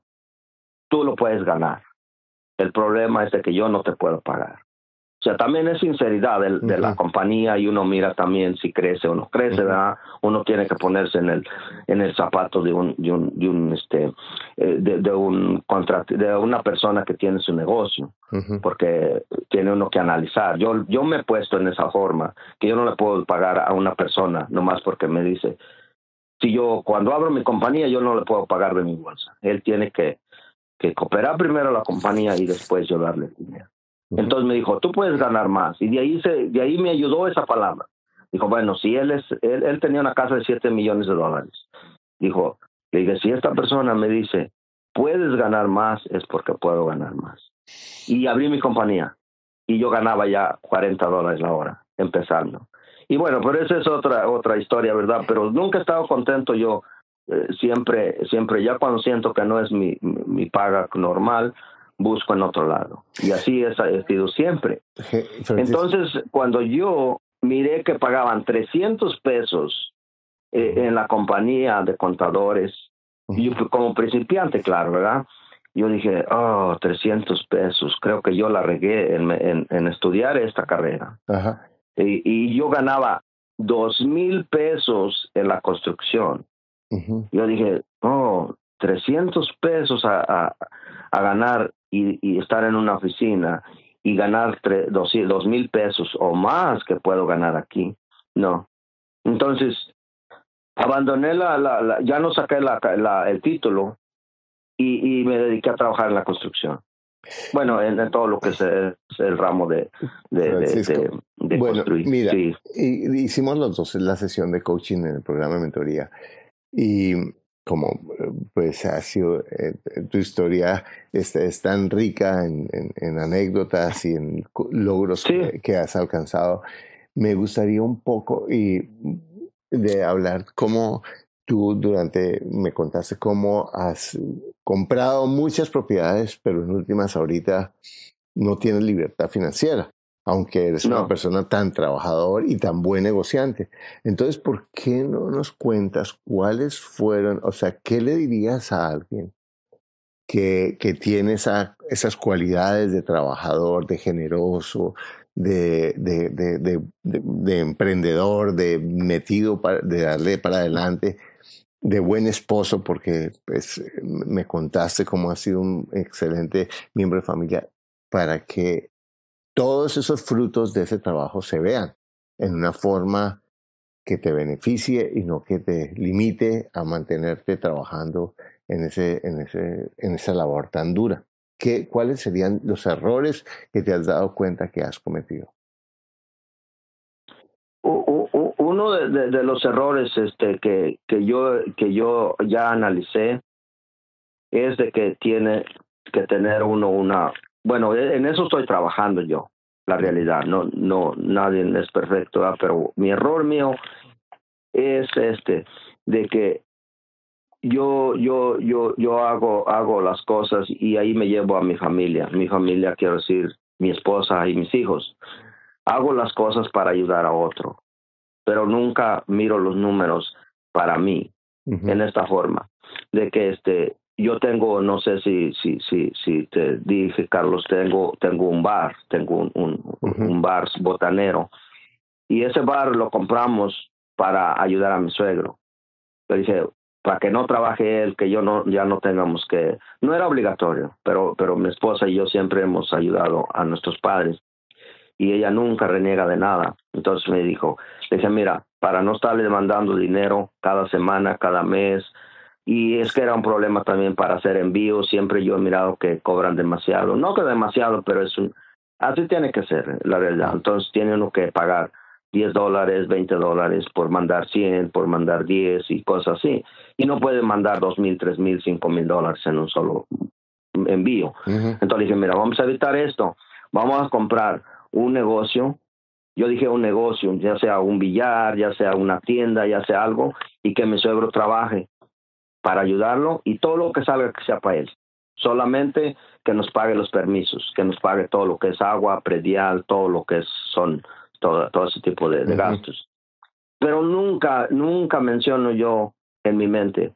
tú lo puedes ganar. El problema es de que yo no te puedo pagar. O sea, también es sinceridad de, de uh-huh. la compañía y uno mira también si crece o no crece, uh-huh. ¿verdad? Uno tiene que ponerse en el en el zapato de un de un, de un este de, de un contrat, de una persona que tiene su negocio, uh-huh. porque tiene uno que analizar. Yo yo me he puesto en esa forma que yo no le puedo pagar a una persona nomás porque me dice, si yo cuando abro mi compañía yo no le puedo pagar de mi bolsa. Él tiene que que cooperar primero a la compañía y después yo darle el dinero. Entonces me dijo, tú puedes ganar más. Y de ahí se, de ahí me ayudó esa palabra. Dijo, bueno, si él es, él, él tenía una casa de siete millones de dólares. Dijo, le dije, si esta persona me dice, puedes ganar más, es porque puedo ganar más. Y abrí mi compañía. Y yo ganaba ya cuarenta dólares la hora, empezando. Y bueno, pero esa es otra, otra historia, ¿verdad? Pero nunca he estado contento yo. Eh, siempre, siempre, ya cuando siento que no es mi, mi, mi paga normal, busco en otro lado. Y así es, ha sido siempre. Entonces, cuando yo miré que pagaban trescientos pesos eh, en la compañía de contadores, y yo como principiante, claro, ¿verdad? Yo dije, oh, trescientos pesos, creo que yo la regué en, en, en estudiar esta carrera. Ajá. Y, y yo ganaba dos mil pesos en la construcción. Uh-huh. Yo dije, oh, trescientos pesos a, a, a ganar y, y estar en una oficina y ganar tre, dos, dos mil pesos o más que puedo ganar aquí. No. Entonces, abandoné la, la, la ya no saqué la, la, el título y, y me dediqué a trabajar en la construcción. Bueno, en, en todo lo que es el, el ramo de, de, de, de, de bueno, construir. Mira, sí. hicimos los dos la sesión de coaching en el programa de mentoría y como pues ha sido eh, tu historia es, es tan rica en, en, en anécdotas y en logros sí. que, que has alcanzado, me gustaría un poco y de hablar cómo tú durante, me contaste cómo has comprado muchas propiedades, pero en últimas ahorita no tienes libertad financiera, aunque eres no. una persona tan trabajador y tan buen negociante. Entonces, ¿por qué no nos cuentas cuáles fueron, o sea, qué le dirías a alguien que, que tiene esa, esas cualidades de trabajador, de generoso, de, de, de, de, de, de emprendedor, de metido, para, de darle para adelante, de buen esposo, porque pues, me contaste cómo has sido un excelente miembro de familia, para que todos esos frutos de ese trabajo se vean en una forma que te beneficie y no que te limite a mantenerte trabajando en, ese, en, ese, en esa labor tan dura. ¿Qué, ¿Cuáles serían los errores que te has dado cuenta que has cometido? Uno de, de, de los errores este, que, que, yo, que yo ya analicé es de que tiene que tener uno una... Bueno, en eso estoy trabajando yo, la realidad. No, no, nadie es perfecto, ¿verdad? Pero mi error mío es este, de que yo, yo, yo, yo hago, hago las cosas y ahí me llevo a mi familia. Mi familia, quiero decir, mi esposa y mis hijos. Hago las cosas para ayudar a otro, pero nunca miro los números para mí uh-huh. en esta forma. De que este, yo tengo, no sé si, si, si, si te dije, Carlos, tengo, tengo un bar, tengo un, un, uh-huh. un bar botanero. Y ese bar lo compramos para ayudar a mi suegro. Le dije, para que no trabaje él, que yo no, ya no tengamos que, no era obligatorio, pero, pero mi esposa y yo siempre hemos ayudado a nuestros padres. Y ella nunca reniega de nada. Entonces me dijo, le dije, mira, para no estarle demandando dinero cada semana, cada mes, y es que era un problema también para hacer envíos, siempre yo he mirado que cobran demasiado, no que demasiado, pero es un, así tiene que ser, la verdad. Entonces tiene uno que pagar diez dólares, veinte dólares por mandar cien, por mandar diez y cosas así. Y no puede mandar dos mil, tres mil, cinco mil dólares en un solo envío. Uh-huh. Entonces dije, mira, vamos a evitar esto, vamos a comprar un negocio, yo dije un negocio, ya sea un billar, ya sea una tienda, ya sea algo, y que mi suegro trabaje para ayudarlo y todo lo que salga que sea para él. Solamente que nos pague los permisos, que nos pague todo lo que es agua, predial, todo lo que es, son todo, todo ese tipo de, de uh-huh. gastos. Pero nunca, nunca menciono yo en mi mente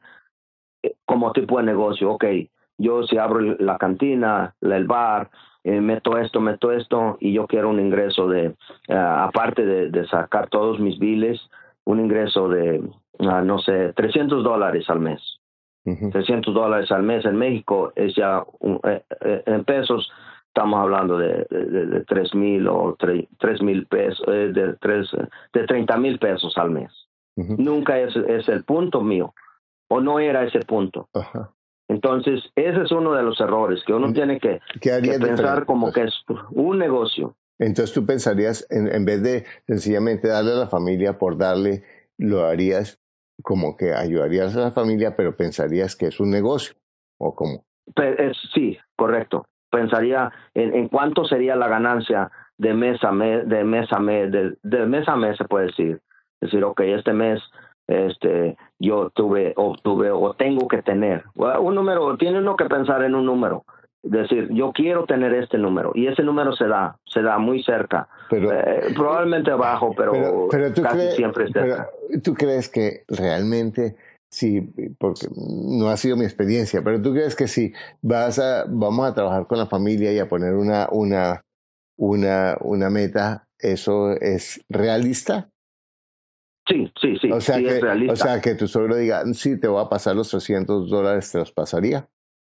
como tipo de negocio, ok, yo si abro la cantina, el bar, Eh, meto esto, meto esto y yo quiero un ingreso de, uh, aparte de, de sacar todos mis biles, un ingreso de, uh, no sé, trescientos dólares al mes. Uh-huh. trescientos dólares al mes en México es ya, un, eh, eh, en pesos, estamos hablando de, de, de tres mil o tres mil pesos, eh, de, tres, de treinta mil pesos al mes. Uh-huh. Nunca es, es el punto mío, o no era ese punto. Uh-huh. Entonces, ese es uno de los errores, que uno tiene que, que pensar como que es un negocio. Entonces tú pensarías, en, en vez de sencillamente darle a la familia por darle, lo harías como que ayudarías a la familia, pero pensarías que es un negocio, ¿o cómo? Es, sí, correcto. Pensaría en, en cuánto sería la ganancia de mes a mes, de mes a mes, de, de mes a mes se puede decir. Es decir, ok, este mes este yo tuve o tuve o tengo que tener un número, tiene uno que pensar en un número, decir yo quiero tener este número y ese número se da se da muy cerca, pero, eh, probablemente bajo, pero, pero, pero casi crees, siempre es cerca. Pero, ¿tú crees que realmente sí? Porque no ha sido mi experiencia, pero tú crees que si vas a vamos a trabajar con la familia y a poner una una una una meta, eso es realista? Sí, sí, sí, o sea sí que, es realista. O sea, que tu suegro diga, sí, te voy a pasar los trescientos dólares, ¿te los pasaría?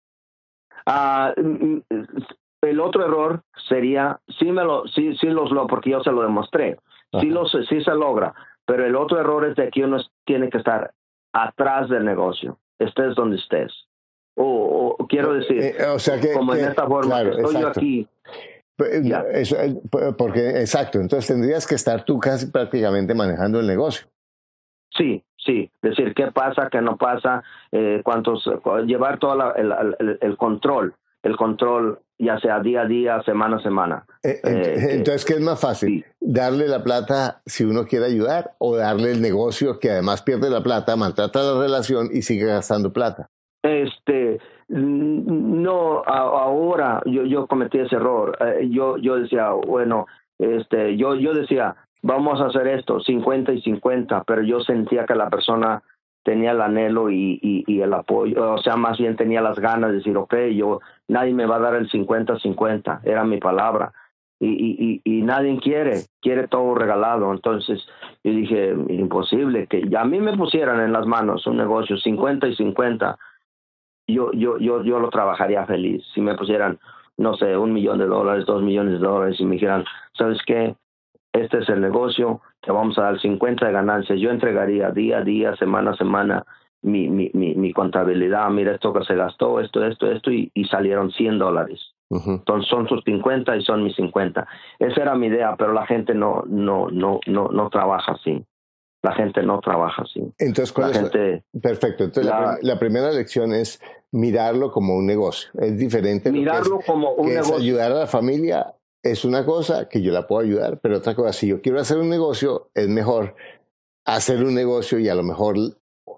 Uh, el otro error sería, sí, me lo, sí, sí los lo, porque yo se lo demostré, sí, los, sí se logra, pero el otro error es de que uno tiene que estar atrás del negocio, estés donde estés. O, o quiero decir, eh, o sea que, como que, en esta forma, claro, estoy exacto. yo aquí. Eso, porque, exacto, entonces tendrías que estar tú casi prácticamente manejando el negocio. Sí, sí, decir qué pasa, qué no pasa, eh, cuántos, llevar todo la, el, el, el control, el control ya sea día a día, semana a semana. Eh, eh, entonces, ¿qué es más fácil? Sí. ¿Darle la plata si uno quiere ayudar o darle el negocio que además pierde la plata, maltrata la relación y sigue gastando plata? Este, no, a, ahora yo, yo cometí ese error. Eh, yo, yo decía, bueno, este, yo, yo decía, vamos a hacer esto, cincuenta y cincuenta, pero yo sentía que la persona tenía el anhelo y, y, y el apoyo, o sea, más bien tenía las ganas de decir, ok, yo, nadie me va a dar el cincuenta cincuenta, era mi palabra, y, y, y, y nadie quiere, quiere todo regalado. Entonces yo dije, imposible, que a mí me pusieran en las manos un negocio cincuenta y cincuenta, yo, yo, yo, yo lo trabajaría feliz. Si me pusieran, no sé, un millón de dólares, dos millones de dólares, y me dijeran, ¿sabes qué? Este es el negocio, te vamos a dar cincuenta de ganancias. Yo entregaría día a día, semana a semana, mi, mi, mi, mi contabilidad. Mira esto que se gastó, esto, esto, esto, y, y salieron cien dólares. Uh-huh. Entonces son sus cincuenta y son mis cincuenta. Esa era mi idea, pero la gente no, no, no, no, no trabaja así. La gente no trabaja así. Entonces, ¿cuál la es gente, perfecto. Entonces, la, la, la primera lección es mirarlo como un negocio. Es diferente. Mirarlo que es, como un que negocio. Es ayudar a la familia es una cosa que yo la puedo ayudar, pero otra cosa, si yo quiero hacer un negocio, es mejor hacer un negocio y a lo mejor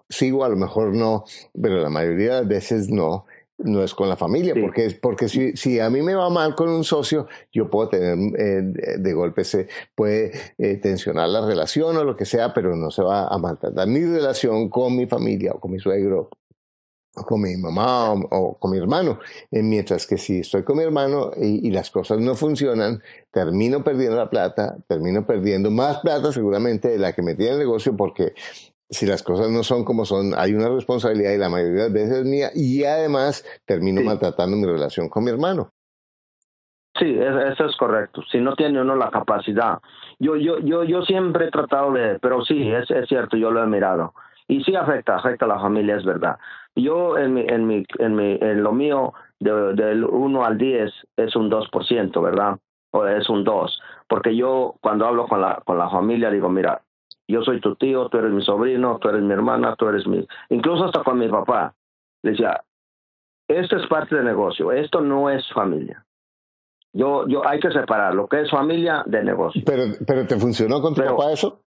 mejor sigo, a lo mejor no, pero la mayoría de las veces no. No es con la familia, Sí. porque, porque si, si a mí me va mal con un socio, yo puedo tener, eh, de golpe se puede eh, tensionar la relación o lo que sea, pero no se va a maltratar mi relación con mi familia o con mi suegro o con mi mamá o, o con mi hermano. Eh, mientras que si estoy con mi hermano y, y las cosas no funcionan, termino perdiendo la plata, termino perdiendo más plata seguramente de la que metí en el negocio, porque si las cosas no son como son, hay una responsabilidad y la mayoría de las veces es mía, y además termino Sí. maltratando mi relación con mi hermano. Sí, es- eso es correcto. Si no tiene uno la capacidad. Yo, yo, yo, yo siempre he tratado de, pero sí, es, es cierto, yo lo he mirado. Y sí afecta, afecta a la familia, es verdad. Yo en mi, en mi, en mi, en lo mío, de, del uno al diez es un dos por ciento, ¿verdad? O es un dos. Porque yo cuando hablo con la, con la familia digo, mira, yo soy tu tío, tú eres mi sobrino, tú eres mi hermana, tú eres mi, incluso hasta con mi papá. Le decía, esto es parte del negocio, esto no es familia. Yo, yo hay que separar lo que es familia de negocio. Pero, pero ¿te funcionó con tu Pero- papá eso?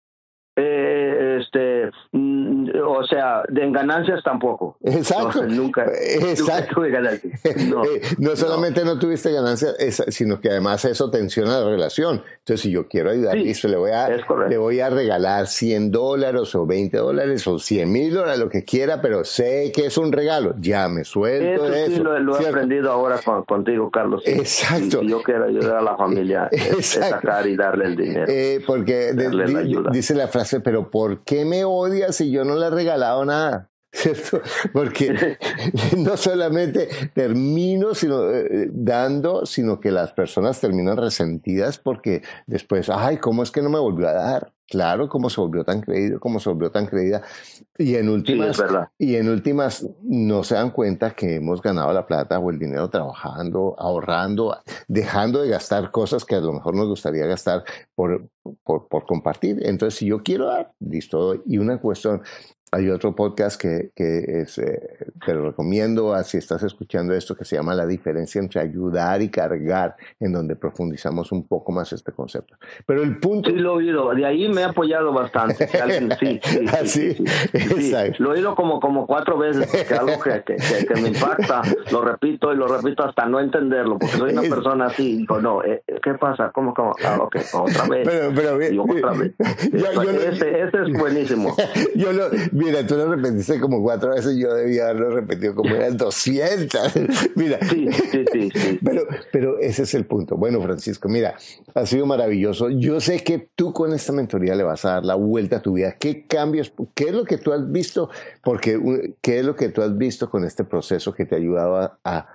Eh, este, mm, o sea, de ganancias tampoco. Exacto. No, nunca, Exacto. nunca tuve ganancias. No, Eh, no no. solamente no tuviste ganancias, es- sino que además eso tensiona la relación. Entonces, si yo quiero ayudar, Sí, listo, le voy a, es correcto. le voy a regalar cien dólares o veinte dólares o cien mil dólares, lo que quiera, pero sé que es un regalo. Ya me suelto Eso de sí eso. lo, lo he ¿cierto? aprendido ahora con- contigo, Carlos. Sí. Exacto. Si, si yo quiero ayudar a la familia, es, es Exacto. sacar y darle el dinero. Eh, porque de- Darle la di- ayuda. dice la frase, pero ¿por qué me odias si yo no le he regalado nada? ¿Cierto? Porque no solamente termino sino, eh, dando, sino que las personas terminan resentidas porque después, ay, ¿cómo es que no me volvió a dar? Claro, cómo se volvió tan creído, cómo se volvió tan creída. Y en últimas, Sí, es verdad. y en últimas no se dan cuenta que hemos ganado la plata o el dinero trabajando, ahorrando, dejando de gastar cosas que a lo mejor nos gustaría gastar por, por, por compartir. Entonces, si yo quiero dar, listo. Y una cuestión, hay otro podcast que, que es, eh, te lo recomiendo si estás escuchando esto, que se llama La diferencia entre ayudar y cargar, en donde profundizamos un poco más este concepto. Pero el punto... Sí, lo he oído. De ahí me he apoyado bastante. Que alguien, sí, sí, sí, Así, sí, sí, sí. exacto. Lo he oído como, como cuatro veces, porque algo que, que, que, que me impacta, lo repito y lo repito hasta no entenderlo, porque soy una Es- persona así. Digo, no, eh, ¿qué pasa? ¿Cómo, cómo? Ah, ok, otra vez. Pero, pero, Y yo, otra vez. yo- yo lo- ese, ese es buenísimo. Yo lo, mira, tú lo repetiste como cuatro veces, yo debía haberlo repetido como eran doscientas. Mira, Sí, sí, sí, sí. pero, pero ese es el punto. Bueno, Francisco, mira, ha sido maravilloso. Yo sé que tú con esta mentoría le vas a dar la vuelta a tu vida. ¿Qué cambios, qué es lo que tú has visto? Porque, uh, ¿qué es lo que tú has visto con este proceso que te ha ayudado a, a,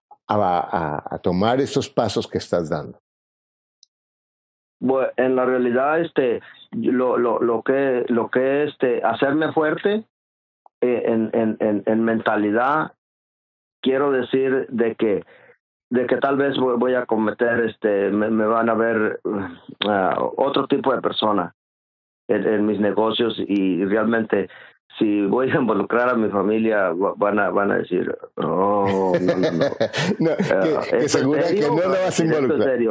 a, a tomar estos pasos que estás dando? Bueno, en la realidad, este, lo, lo, lo que, lo que este, hacerme fuerte eh, en, en, en, en mentalidad, quiero decir de que, de que tal vez voy, voy a cometer, este, me, me van a ver uh, otro tipo de persona en, en mis negocios y realmente si voy a involucrar a mi familia van a, van a decir, oh, no, no, no. No, Uh, que, que ¿esto es segura que serio? no lo vas a Esto es involucrar. serio.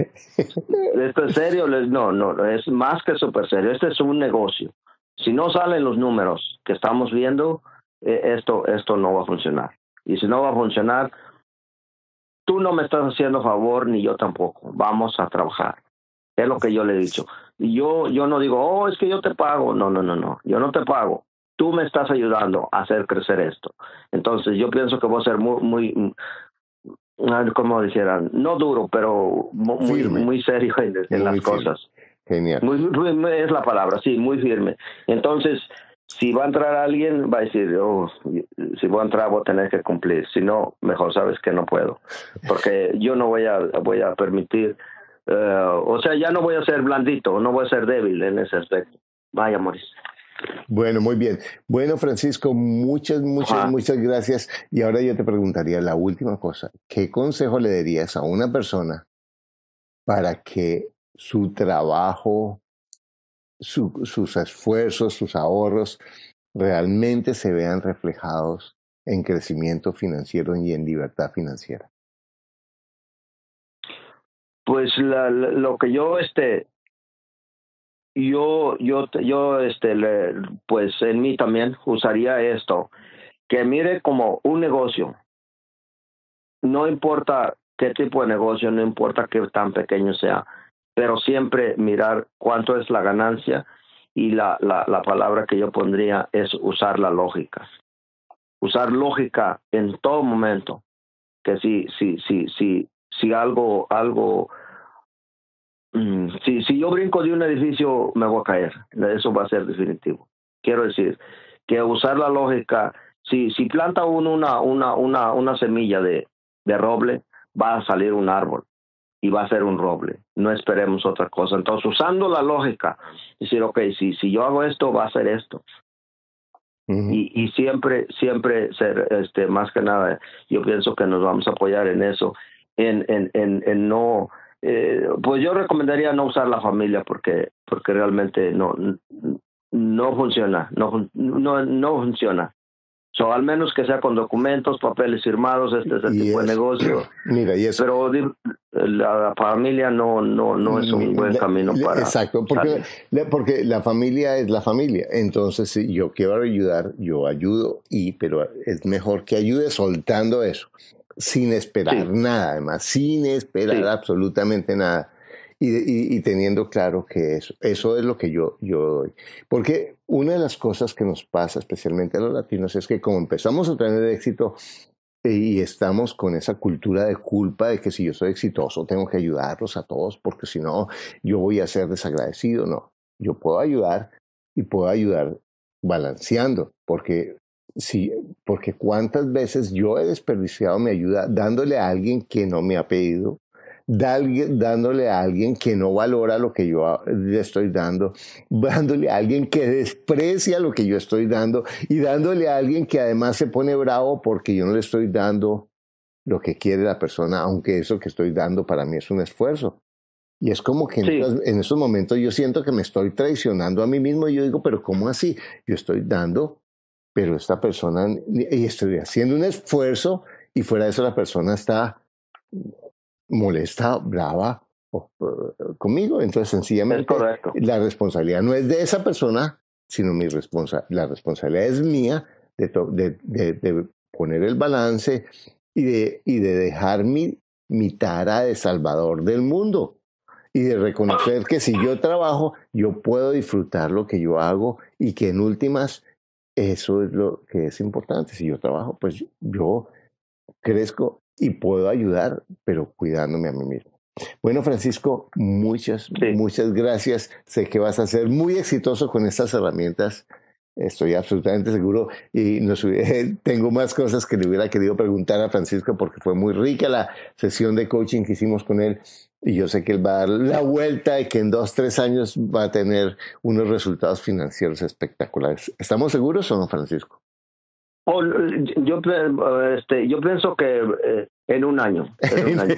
Esto es serio, les- no, no, es más que súper serio. Este es un negocio. Si no salen los números que estamos viendo, eh, esto, esto no va a funcionar. Y si no va a funcionar, tú no me estás haciendo favor ni yo tampoco. Vamos a trabajar. Es lo que yo le he dicho. Y yo, yo no digo, oh, es que yo te pago. No, no, no, no. Yo no te pago. Tú me estás ayudando a hacer crecer esto. Entonces yo pienso que voy a ser muy, muy, como dijeran, no duro, pero muy, Firme. muy serio en, en Muy las firme. cosas. Genial. Muy, muy- es la palabra, sí, muy firme. Entonces, si va a entrar alguien, va a decir, oh, si voy a entrar voy a tener que cumplir. Si no, mejor sabes que no puedo. Porque yo no voy a, voy a permitir, uh, o sea, ya no voy a ser blandito, no voy a ser débil en ese aspecto. Vaya, Maurice. Bueno, muy bien. Bueno, Francisco, muchas, muchas, Ajá. muchas gracias. Y ahora yo te preguntaría la última cosa. ¿Qué consejo le darías a una persona para que su trabajo, su- sus esfuerzos, sus ahorros realmente se vean reflejados en crecimiento financiero y en libertad financiera? Pues la, la- lo que yo, este, yo, yo, yo, este, le, pues en mí también usaría esto, que mire como un negocio. No importa qué tipo de negocio, no importa qué tan pequeño sea, pero siempre mirar cuánto es la ganancia, y la, la, la palabra que yo pondría es usar la lógica. Usar lógica en todo momento. Que si, si, si, si, si algo, algo, mm, si, si yo brinco de un edificio, me voy a caer. Eso va a ser definitivo. Quiero decir que usar la lógica, si, si planta uno una, una, una, una semilla de, de roble, va a salir un árbol y va a ser un roble. No esperemos otra cosa. Entonces, usando la lógica, decir, ok, si, si yo hago esto, va a ser esto. Uh-huh. Y, y siempre, siempre ser, este, más que nada, yo pienso que nos vamos a apoyar en eso, en, en, en, en no, eh, pues yo recomendaría no usar la familia porque, porque realmente no, no funciona, no, no, no funciona. So, al menos que sea con documentos, papeles firmados, este es el y tipo es, de negocio. Mira, y eso. Pero la, la familia no, no, no es un buen camino para. Exacto, porque la, porque la familia es la familia. Entonces, si yo quiero ayudar, yo ayudo, y pero es mejor que ayude soltando eso, sin esperar sí. nada, además, sin esperar sí. absolutamente nada. Y, y, y teniendo claro que eso, eso es lo que yo, yo doy. Porque una de las cosas que nos pasa, especialmente a los latinos, es que como empezamos a tener éxito y estamos con esa cultura de culpa de que si yo soy exitoso tengo que ayudarlos a todos porque si no yo voy a ser desagradecido. No, yo puedo ayudar y puedo ayudar balanceando, porque, sí, porque cuántas veces yo he desperdiciado mi ayuda dándole a alguien que no me ha pedido, dándole a alguien que no valora lo que yo le estoy dando, dándole a alguien que desprecia lo que yo estoy dando y dándole a alguien que además se pone bravo porque yo no le estoy dando lo que quiere la persona, aunque eso que estoy dando para mí es un esfuerzo. Y es como que sí. en, en esos momentos yo siento que me estoy traicionando a mí mismo y yo digo, pero ¿cómo así? Yo estoy dando, pero esta persona, y estoy haciendo un esfuerzo y fuera de eso la persona está molesta, brava o, uh, conmigo. Entonces, sencillamente, la responsabilidad no es de esa persona, sino mi responsa- la responsabilidad es mía de, to- de, de, de poner el balance y de, y de dejar mi, mi tara de salvador del mundo y de reconocer que si yo trabajo, yo puedo disfrutar lo que yo hago y que en últimas, eso es lo que es importante. Si yo trabajo, pues yo crezco y puedo ayudar, pero cuidándome a mí mismo. Bueno, Francisco, muchas, sí. muchas gracias. Sé que vas a ser muy exitoso con estas herramientas. Estoy absolutamente seguro. Y nos, eh, tengo más cosas que le hubiera querido preguntar a Francisco porque fue muy rica la sesión de coaching que hicimos con él. Y yo sé que él va a dar la vuelta y que en dos, tres años va a tener unos resultados financieros espectaculares. ¿Estamos seguros o no, Francisco? Oh, yo, este, yo pienso que eh, en un año. En un año,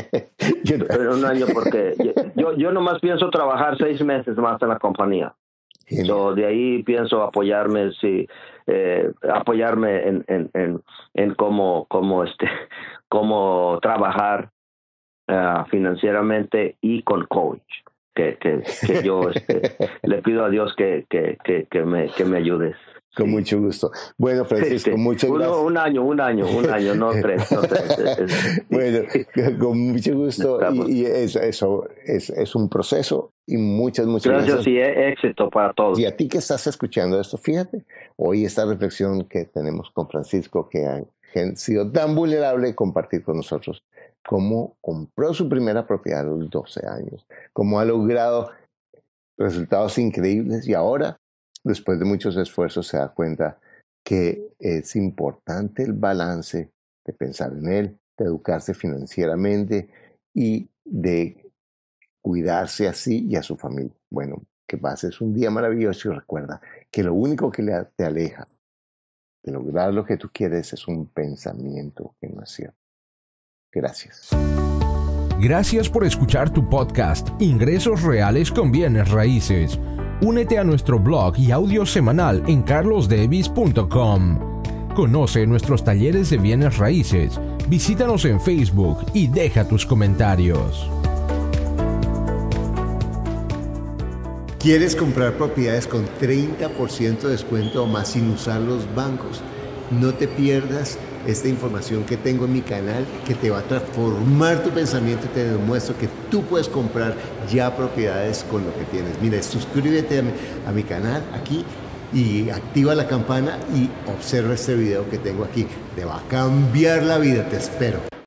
en un año porque yo, yo nomás pienso trabajar seis meses más en la compañía. So, de ahí pienso apoyarme, sí, eh, apoyarme en, en, en, en cómo, cómo, este, cómo trabajar uh, financieramente y con coach. Que, que, que yo este, le pido a Dios que, que, que, que, me, que me ayudes. Con sí. mucho gusto. Bueno, Francisco, sí, sí. muchas Uno, gracias. Un año, un año, un año, no tres. No tres. Bueno, con mucho gusto. Y, y eso, eso es, es un proceso y muchas, muchas gracias. Gracias y éxito para todos. Y a ti que estás escuchando esto, fíjate, hoy esta reflexión que tenemos con Francisco, que ha sido tan vulnerable, compartir con nosotros cómo compró su primera propiedad a los doce años, cómo ha logrado resultados increíbles y ahora, después de muchos esfuerzos, se da cuenta que es importante el balance de pensar en él, de educarse financieramente y de cuidarse a sí y a su familia. Bueno, que pases un día maravilloso y recuerda que lo único que te aleja de lograr lo que tú quieres es un pensamiento que no es cierto. Gracias. Gracias por escuchar tu podcast Ingresos Reales con Bienes Raíces. Únete a nuestro blog y audio semanal en carlos davis punto com. Conoce nuestros talleres de bienes raíces. Visítanos en Facebook y deja tus comentarios. ¿Quieres comprar propiedades con treinta por ciento de descuento o más sin usar los bancos? No te pierdas esta información que tengo en mi canal que te va a transformar tu pensamiento y te demuestro que tú puedes comprar ya propiedades con lo que tienes. Mira, suscríbete a mi, a mi canal aquí y activa la campana y observa este video que tengo aquí. Te va a cambiar la vida, te espero.